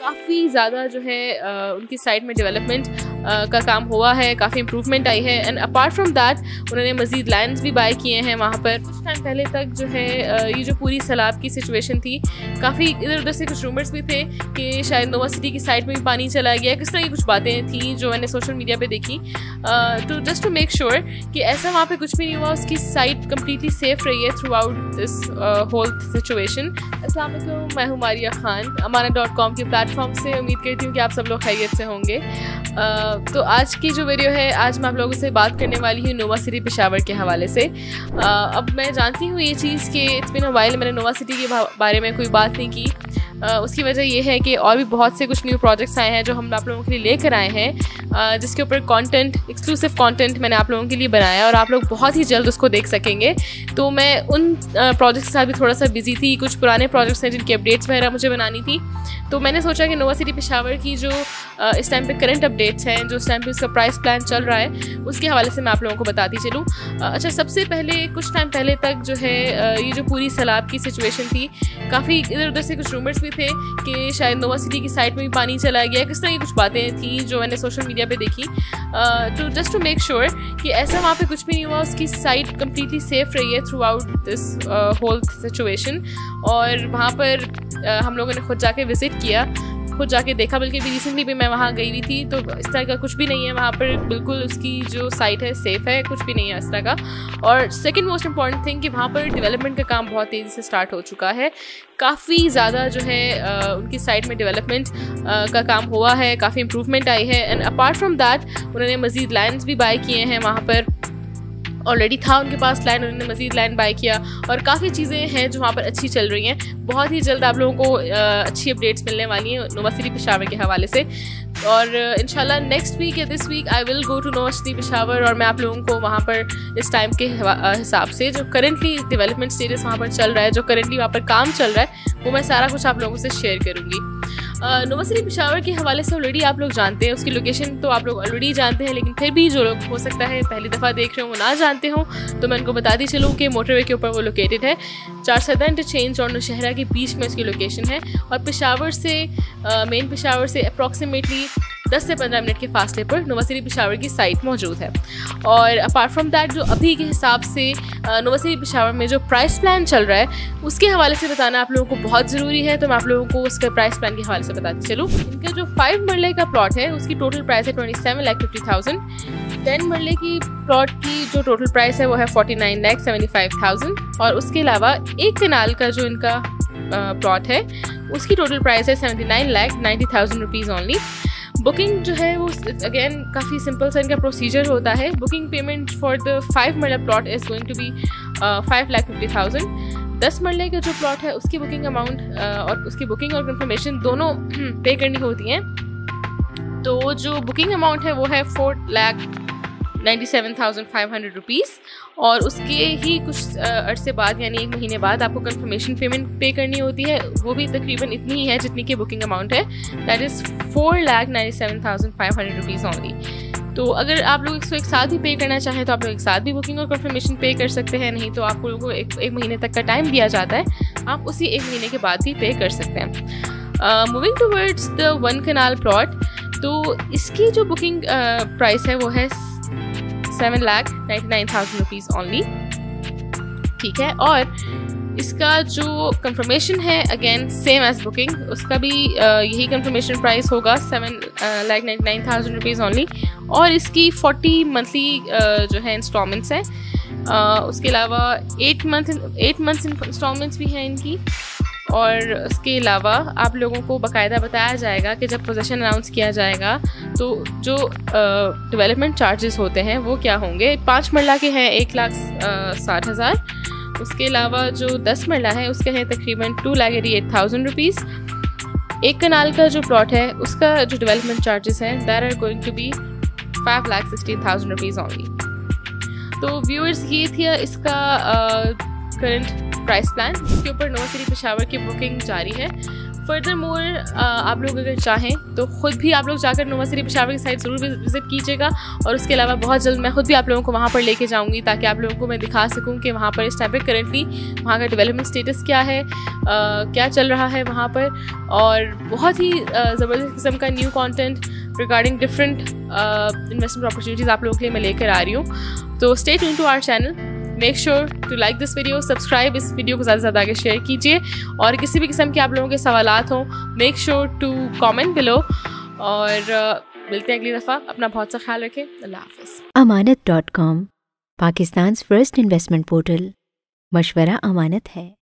काफ़ी ज़्यादा जो है उनकी साइट में डेवलपमेंट का काम हुआ है, काफ़ी इम्प्रूवमेंट आई है। एंड अपार्ट फ्रॉम दैट उन्होंने मज़ीद लैंड्स भी बाय किए हैं वहाँ पर। कुछ टाइम पहले तक जो है ये जो पूरी सैलाब की सिचुएशन थी, काफ़ी इधर उधर से कुछ रूमर्स भी थे कि शायद नोवा सिटी की साइट में भी पानी चला गया, किस तरह की कुछ बातें थी जो मैंने सोशल मीडिया पे देखी। तो जस्ट टू मेक श्योर कि ऐसा वहाँ पे कुछ भी नहीं हुआ, उसकी साइट कम्प्लीटली सेफ रही है throughout this whole situation. अस्सलाम वालेकुम, मैं हूँ मारिया खान, अमाना.com के प्लेटफॉर्म से। उम्मीद करती हूँ कि आप सब लोग खैरियत से होंगे। तो आज की जो वीडियो है, आज मैं आप लोगों से बात करने वाली हूँ नोवा सिटी पेशावर के हवाले से। अब मैं जानती हूँ ये चीज़ कि इट्स बीन अ व्हाइल मैंने नोवा सिटी के बारे में कोई बात नहीं की। उसकी वजह ये है कि और भी बहुत से कुछ न्यू प्रोजेक्ट्स आए हैं जो हम आप लोगों के लिए लेकर आए हैं, जिसके ऊपर कंटेंट, एक्सक्लूसिव कंटेंट मैंने आप लोगों के लिए बनाया और आप लोग बहुत ही जल्द उसको देख सकेंगे। तो मैं उन प्रोजेक्ट्स के साथ भी थोड़ा सा बिजी थी। कुछ पुराने प्रोजेक्ट्स हैं जिनकी अपडेट्स वगैरह मुझे बनानी थी, तो मैंने सोचा कि नोवा सिटी पेशावर की जो इस टाइम पे करंट अपडेट्स हैं, जो इस टाइम पे इसका प्राइस प्लान चल रहा है, उसके हवाले से मैं आप लोगों को बताती चलूँ। अच्छा, सबसे पहले कुछ टाइम पहले तक जो है ये जो पूरी सैलाब की सिचुएशन थी, काफ़ी इधर उधर से कुछ रूमर्स भी थे कि शायद नोवा सिटी की साइट में भी पानी चला गया, किस तरह की कुछ बातें थी जो मैंने सोशल मीडिया पे देखी। तो जस्ट टू मेक श्योर कि ऐसा वहाँ पे कुछ भी नहीं हुआ, उसकी साइट कम्प्लीटली सेफ रही है throughout this whole situation. और वहाँ पर हम लोगों ने खुद जाके विज़िट किया, खुद जाके देखा, बल्कि भी रिसेंटली भी मैं वहाँ गई हुई थी। तो इस तरह का कुछ भी नहीं है वहाँ पर, बिल्कुल उसकी जो साइट है सेफ़ है, कुछ भी नहीं है इस तरह का। और सेकंड मोस्ट इम्पॉर्टेंट थिंग कि वहाँ पर डेवलपमेंट का काम बहुत तेज़ी से स्टार्ट हो चुका है। काफ़ी ज़्यादा जो है उनकी साइट में डेवलपमेंट का काम हुआ है, काफ़ी इम्प्रूवमेंट आई है। एंड अपार्ट फ्राम दैट उन्होंने मज़ीद लैंड्स भी बाय किए हैं वहाँ पर। ऑलरेडी था उनके पास लैंड, उन्होंने मज़ीद लैंड बाय किया और काफ़ी चीज़ें हैं जो वहाँ पर अच्छी चल रही हैं। बहुत ही जल्द आप लोगों को अच्छी अपडेट्स मिलने वाली हैं नोवा सिटी पेशावर के हवाले से। और इंशाल्लाह नेक्स्ट वीक या this week I will go to Nova City Peshawar और मैं आप लोगों को वहाँ पर इस टाइम के हिसाब से जो करेंटली डेवलपमेंट स्टेटस वहाँ पर चल रहा है, जो करेंटली वहाँ पर काम चल रहा है, वो मैं सारा कुछ आप लोगों से शेयर करूँगी। नोवा सिटी पेशावर के हवाले से ऑलरेडी आप लोग जानते हैं, उसकी लोकेशन तो आप लोग ऑलरेडी जानते हैं, लेकिन फिर भी जो लोग हो सकता है पहली दफ़ा देख रहे हो वो ना जानते हो, तो मैं उनको बताती चलूँ कि मोटरवे के ऊपर वो लोकेटेड है। चारसदा इंटरचेंज और नौशहरा के बीच में उसकी लोकेशन है और पेशावर से मेन पेशावर से अप्रॉक्सीमेटली 10 से 15 मिनट के फासले पर नोवा सिटी पेशावर की साइट मौजूद है। और अपार्ट फ्रॉम दैट जो अभी के हिसाब से नोवा सिटी पेशावर में जो प्राइस प्लान चल रहा है, उसके हवाले से बताना आप लोगों को बहुत ज़रूरी है। तो मैं आप लोगों को उसके प्राइस प्लान के हवाले से बताती चलूँ। इनका जो 5 मरले का प्लॉट है उसकी टोटल प्राइस है 27,50,000। 10 मरले की प्लॉट की जो टोटल प्राइस है वो है 49,75,000। और उसके अलावा 1 कनाल का जो इनका प्लॉट है उसकी टोटल प्राइस है 79,90,000 रुपीज़ ओनली। बुकिंग जो है वो अगेन काफ़ी सिंपल सा इनका प्रोसीजर होता है। Booking payment for the 5 marla plot is going to be 5,50,000। 10 मरले का जो प्लॉट है उसकी बुकिंग अमाउंट और उसकी बुकिंग और कंफर्मेशन दोनों पे करनी होती हैं। तो जो बुकिंग अमाउंट है वो है 4,97,500 रुपीज़ और उसके ही कुछ अरसे बाद यानी 1 महीने बाद आपको कंफर्मेशन पेमेंट पे करनी होती है। वो भी तकरीबन इतनी ही है जितनी की बुकिंग अमाउंट है, दैट इज़ 4,97,500 रुपीज़ ओनली। तो अगर आप लोग इसको एक साथ भी पे करना चाहें तो आप लोग एक साथ भी बुकिंग और कंफर्मेशन पे कर सकते हैं, नहीं तो आप लोगों को एक महीने तक का टाइम दिया जाता है, आप उसी 1 महीने के बाद भी पे कर सकते हैं। Moving towards the 1 kanal plot, तो इसकी जो बुकिंग प्राइस है वो है 7,99,000 रुपीज़ ओनली, ठीक है। और इसका जो कंफर्मेशन है अगेन सेम एज बुकिंग, उसका भी यही कंफर्मेशन प्राइस होगा 7,99,000 रुपीज़ ओनली। और इसकी 40 मंथली जो है इंस्टॉलमेंट्स हैं। उसके अलावा 8 मंथ्स इंस्टॉलमेंट्स भी हैं इनकी। और उसके अलावा आप लोगों को बाकायदा बताया जाएगा कि जब पोजीशन अनाउंस किया जाएगा तो जो डेवलपमेंट चार्जेस होते हैं वो क्या होंगे। 5 मरला के हैं 1,60,000। उसके अलावा जो 10 मरला है उसके हैं तकरीबन 2,88,000 रुपीज़। 1 कनाल का जो प्लॉट है उसका जो डेवलपमेंट चार्जेस हैं that are going to be 5,60,000 rupees only. तो व्यूअर्स ये थी इसका करंट प्राइस प्लान, जिसके ऊपर नोवा सिटी पेशावर की बुकिंग जारी है। फर्दर मोर आप लोग अगर चाहें तो ख़ुद भी आप लोग जाकर नोवा सिटी पेशावर की साइट ज़रूर विज़िट कीजिएगा, और उसके अलावा बहुत जल्द मैं ख़ुद भी आप लोगों को वहाँ पर लेके जाऊँगी ताकि आप लोगों को मैं दिखा सकूँ कि वहाँ पर इस टाइम पर करेंटली वहाँ का डेवलपमेंट स्टेटस क्या है, क्या चल रहा है वहाँ पर, और बहुत ही ज़बरदस्त किस्म का new content regarding different investment opportunities आप लोगों के लिए मैं लेकर आ रही हूँ। तो stay tune to our channel, make sure to like this video, subscribe, इस वीडियो को ज़्यादा से ज़्यादा आगे शेयर कीजिए, और किसी भी किस्म के आप लोगों के सवालात हों make sure to comment below, और मिलते हैं अगली दफ़ा। अपना बहुत सा ख्याल रखें। अल्लाह हाफ़िज़। Amanat.com, Pakistan first investment portal. मशवरा अमानत है।